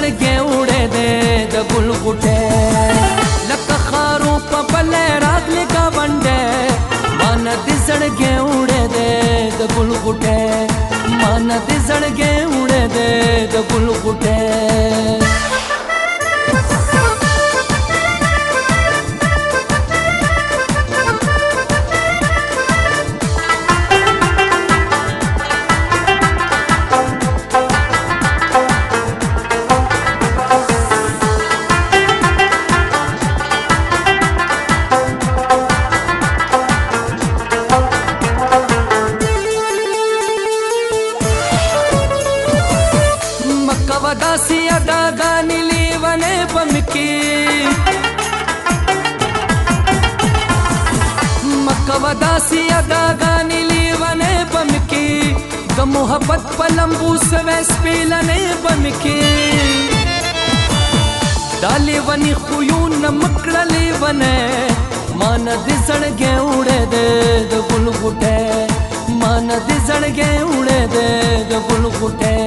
زړګي وړې دې د ګل غوټه لکه خارو په بل راغلي کا باندې مان دې زړګي وړې دې د ګل غوټه مان دې زړګي وړې دې د ګل غوټه दासी अदा गानी लीवने बमकी मक्का दासी अदा गानी लीवने बमकी द मोहब्बत पलंबू सवेस पीलने बमकी डाली वनी खुयून मकड़ली बने मान दिसड़गे उड़े दे द गुल गुटे मान दिसड़गे उड़े दे द गुल गुटे